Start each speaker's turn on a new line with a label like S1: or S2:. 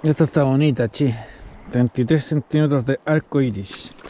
S1: Esta está bonita, che. 33 centímetros de arco iris.